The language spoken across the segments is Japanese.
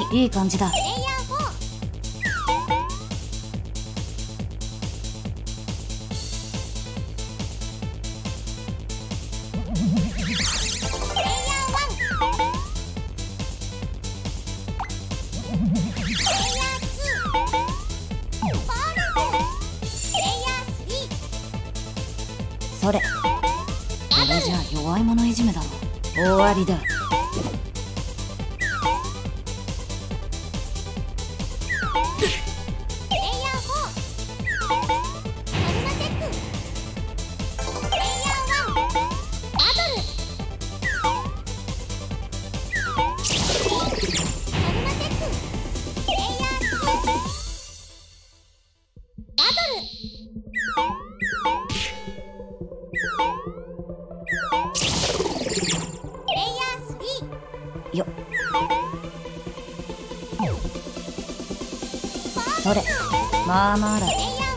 いい感じだ。 プレイヤー4。 それ、これじゃ弱い者いじめだろ。終わりだ。よっ、それ、まあまあだ。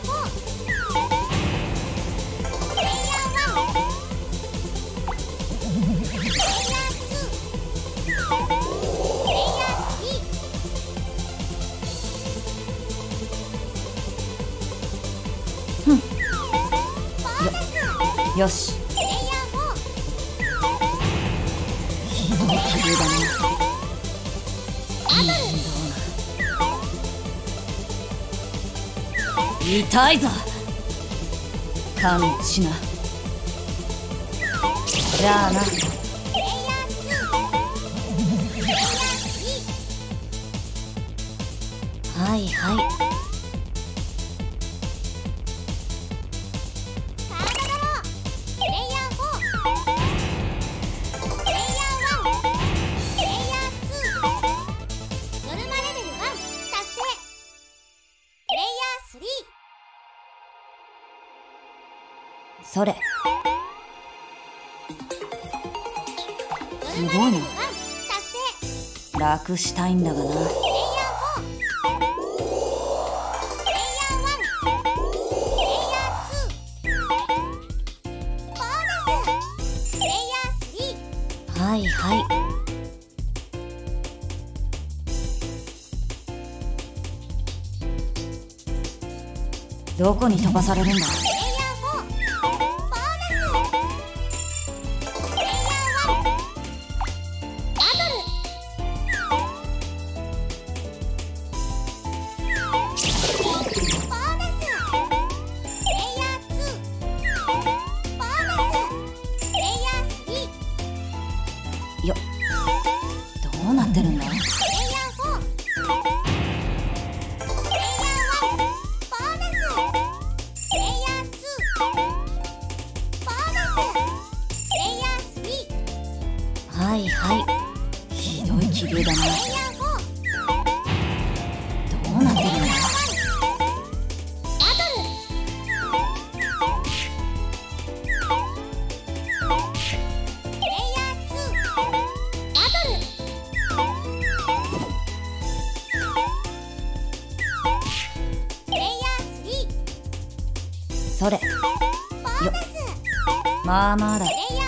よし。ひどい気流だね。痛いぞ。勘弁しな。じゃあな。はいはい。それ、すごいな。楽したいんだがな。はいはい。どこに飛ばされるんだ。よっ、どうなってるんだ。はいはい。ひどい気流だな。どうなってるんだ。それ、よっ、まあまあだ。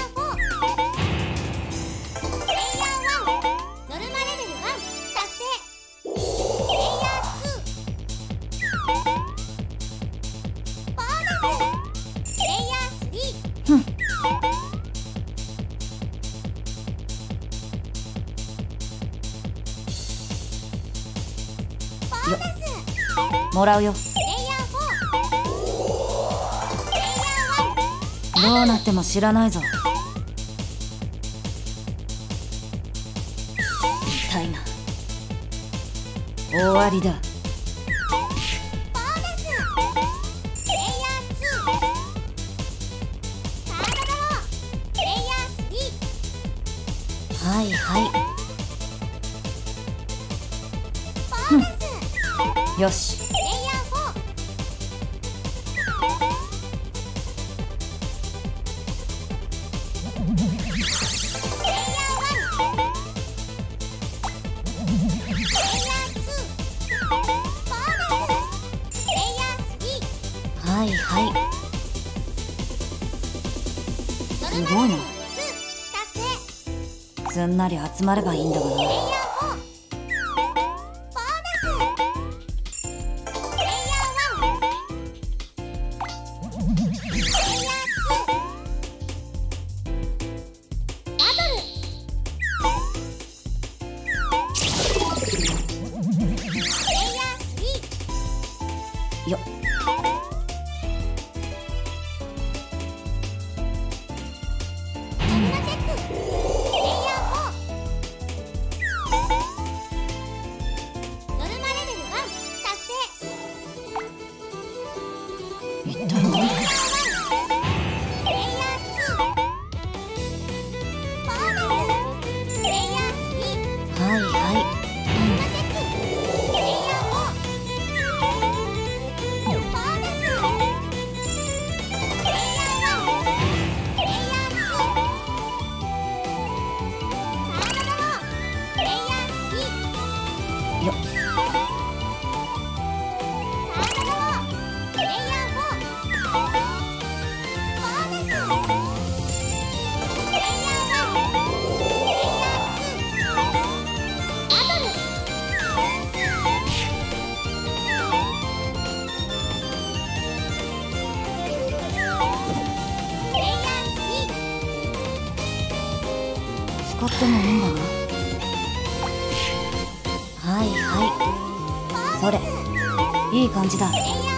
よっ、もらうよ。どうなっても知らないぞ。痛いな。終わりだ。はいはい。よし。はいはい。すごいな。すんなり集まればいいんだがな。 ってもいいんだな。はいはい、それいい感じだ。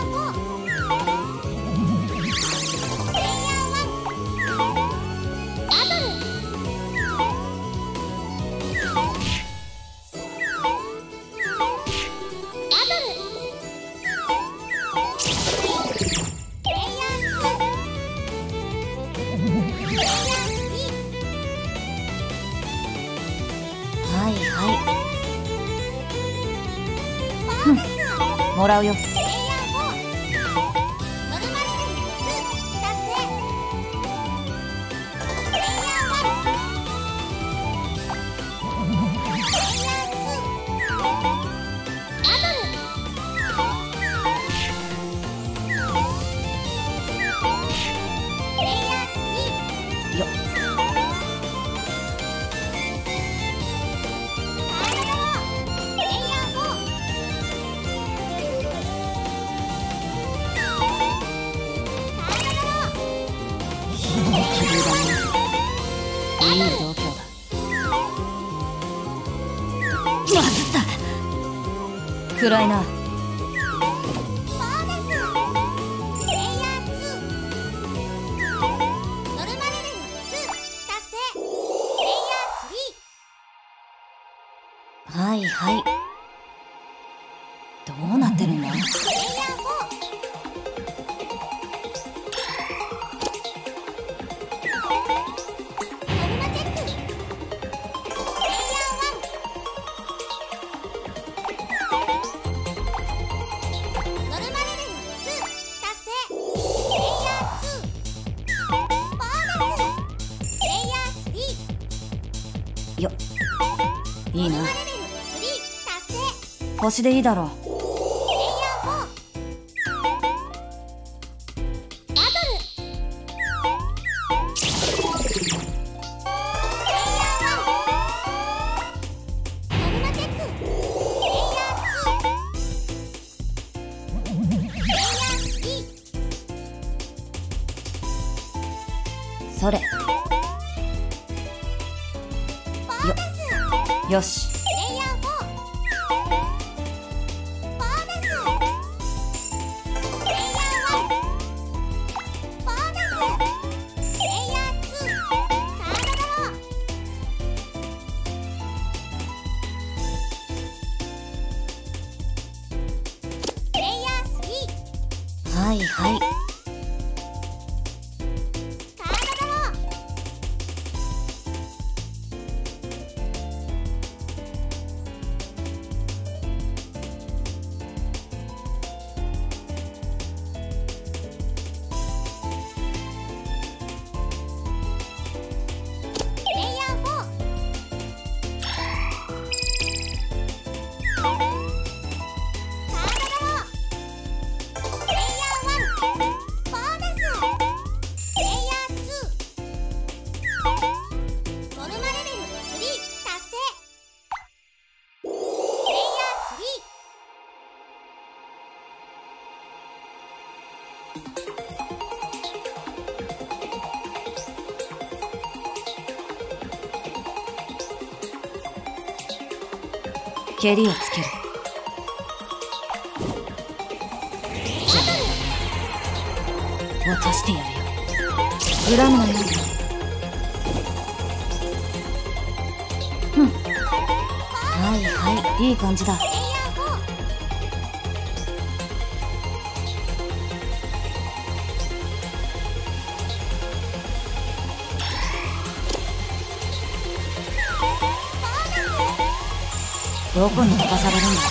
はいはい、もらうよ。よっ、いい度胸だ。まずった。暗いな。はいはい、どうなってるんだ。よっ、いいな。星でいいだろう。それよっ、よし。はいはい、蹴りをつける。じゃあ落としてやるよ。恨むなよ。はいはい、いい感じだ。どこに飛ばされるんだ。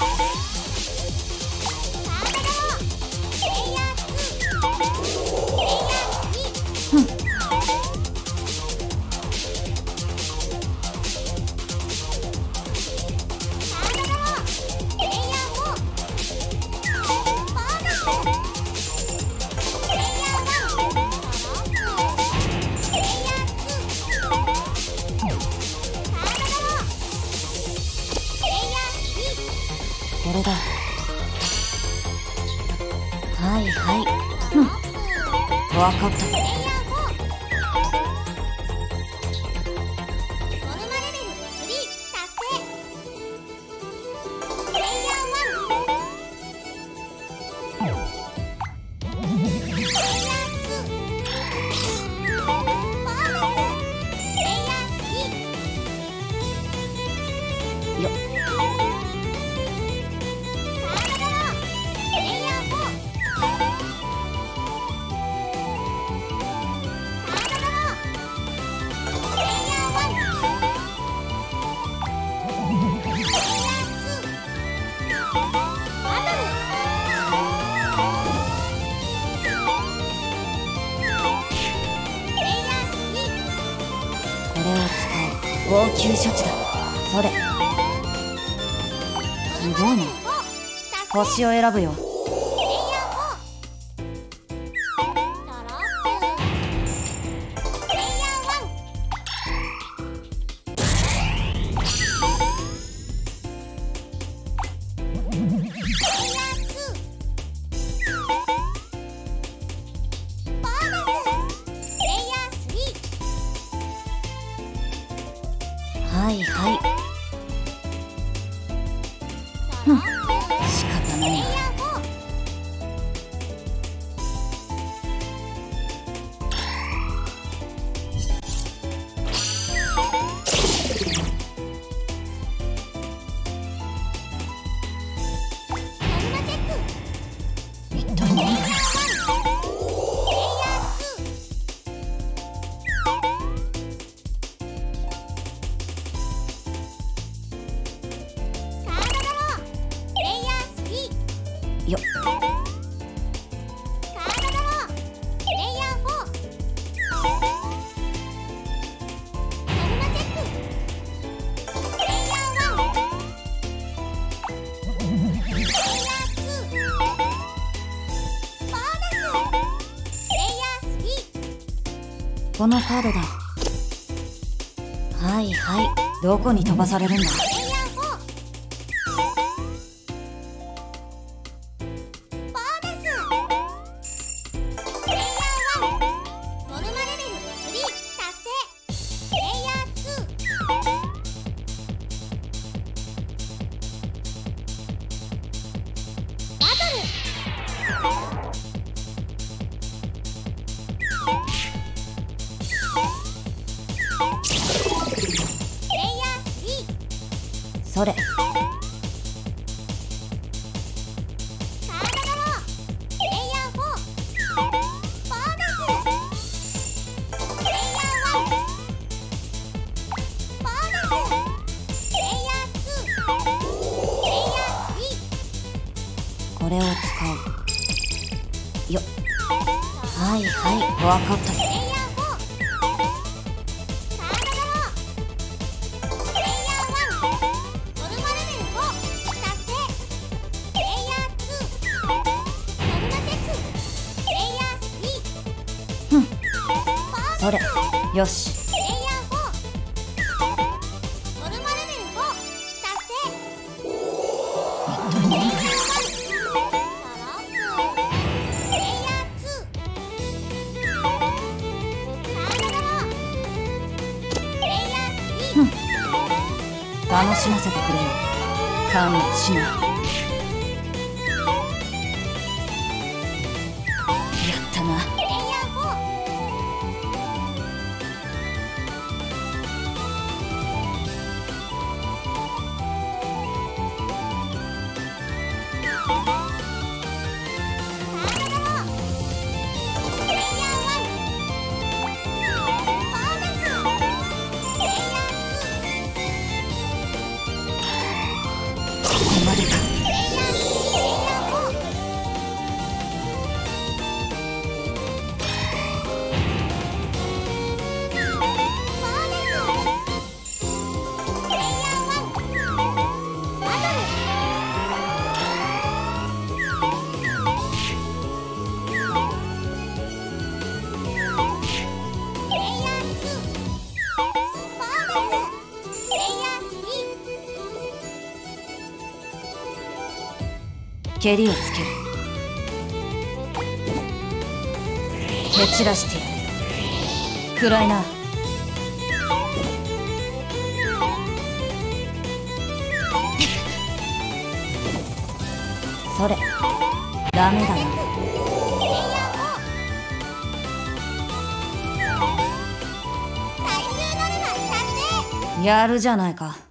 これだ。はいはい、分かった。 応急処置だ。それすごいな。星を選ぶよ。はいはい。ふん、仕方ないな。一体何だ。よっ。このカードだ。はいはい。どこに飛ばされるんだ。それ。これを使うよ。はいはい、分かったよ。ふん、それ。よし。楽しませてくれよ。勘弁しない。やったな。蹴りをつける。蹴散らしてやる。暗いな。それ。ダメだな。やるじゃないか。